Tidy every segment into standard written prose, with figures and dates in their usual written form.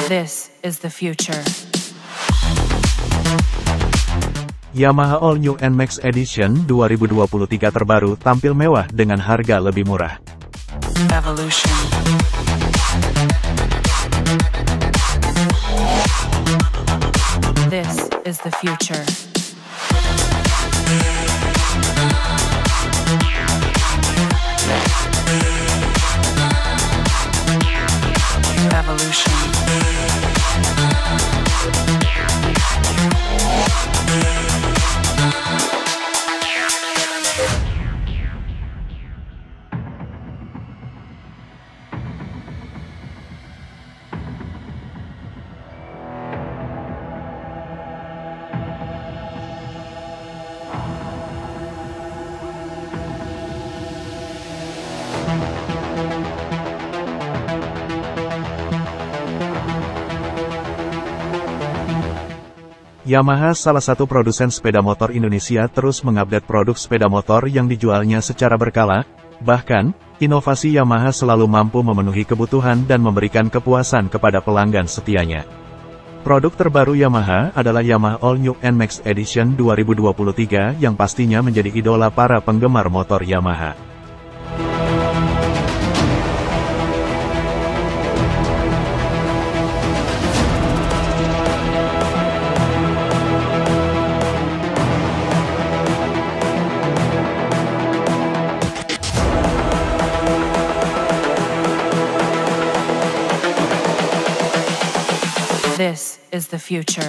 This is the future. Yamaha All New NMAX Edition 2023 terbaru tampil mewah dengan harga lebih murah. Evolution. This is the future. Evolution. Yamaha, salah satu produsen sepeda motor Indonesia, terus mengupdate produk sepeda motor yang dijualnya secara berkala. Bahkan, inovasi Yamaha selalu mampu memenuhi kebutuhan dan memberikan kepuasan kepada pelanggan setianya. Produk terbaru Yamaha adalah Yamaha All New NMAX Edition 2023 yang pastinya menjadi idola para penggemar motor Yamaha. This is the future.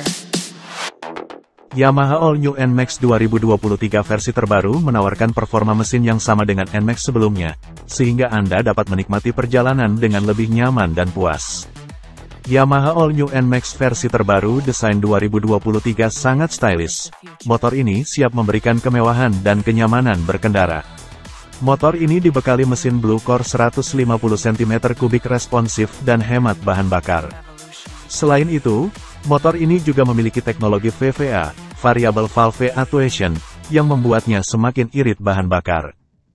Yamaha All New NMAX 2023 versi terbaru menawarkan performa mesin yang sama dengan NMAX sebelumnya, sehingga Anda dapat menikmati perjalanan dengan lebih nyaman dan puas. Yamaha All New NMAX versi terbaru desain 2023 sangat stylish. Motor ini siap memberikan kemewahan dan kenyamanan berkendara. Motor ini dibekali mesin Blue Core 150 cm3 responsif dan hemat bahan bakar. Selain itu, motor ini juga memiliki teknologi VVA, Variable Valve Actuation, yang membuatnya semakin irit bahan bakar.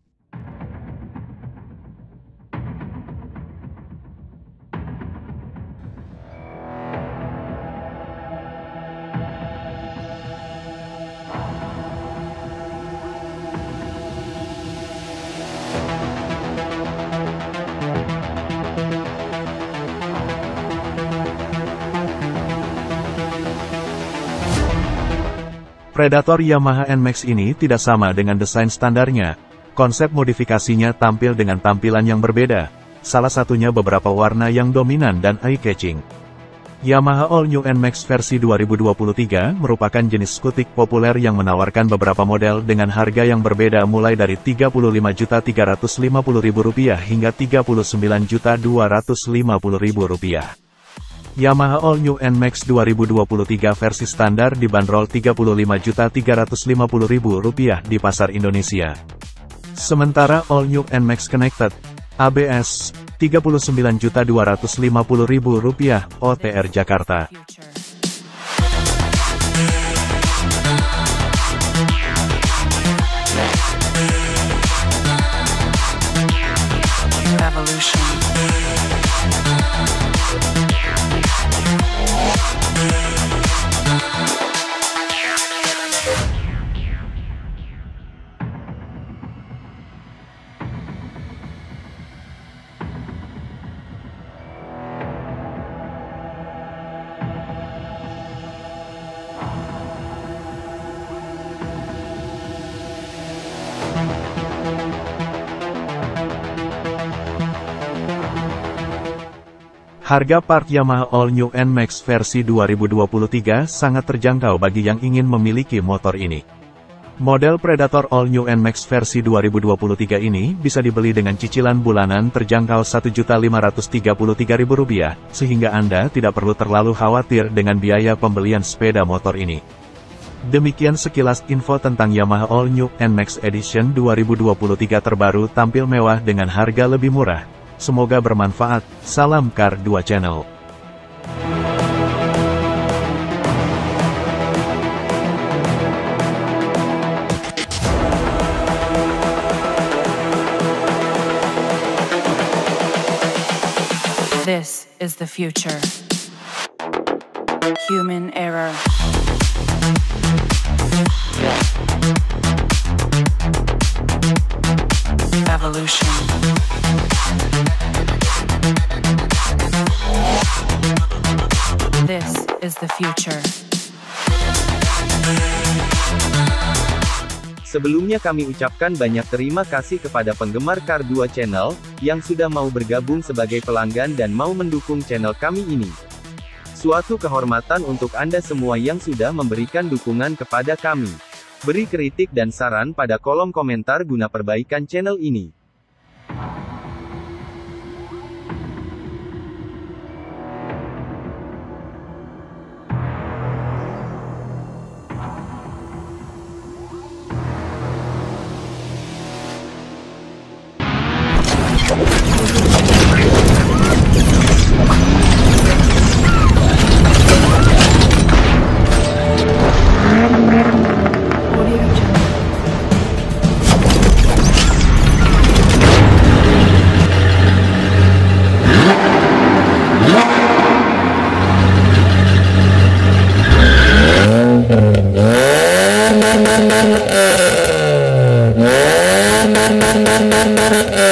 Predator Yamaha NMAX ini tidak sama dengan desain standarnya. Konsep modifikasinya tampil dengan tampilan yang berbeda, salah satunya beberapa warna yang dominan dan eye-catching. Yamaha All New NMAX versi 2023 merupakan jenis skutik populer yang menawarkan beberapa model dengan harga yang berbeda mulai dari Rp35.350.000 hingga Rp39.250.000. Yamaha All New NMAX 2023 versi standar dibanderol Rp35.350.000 di pasar Indonesia. Sementara All New NMAX Connected ABS Rp39.250.000 OTR Jakarta. Evolution. Harga part Yamaha All New NMAX versi 2023 sangat terjangkau bagi yang ingin memiliki motor ini. Model Predator All New NMAX versi 2023 ini bisa dibeli dengan cicilan bulanan terjangkau Rp1.533.000, sehingga Anda tidak perlu terlalu khawatir dengan biaya pembelian sepeda motor ini. Demikian sekilas info tentang Yamaha All New NMAX Edition 2023 terbaru tampil mewah dengan harga lebih murah. Semoga bermanfaat. Salam Car 2 Channel. This is the future. Human error. Evolution. This is the future. Sebelumnya kami ucapkan banyak terima kasih kepada penggemar Kar2 Channel, yang sudah mau bergabung sebagai pelanggan dan mau mendukung channel kami ini. Suatu kehormatan untuk Anda semua yang sudah memberikan dukungan kepada kami. Beri kritik dan saran pada kolom komentar guna perbaikan channel ini. Audio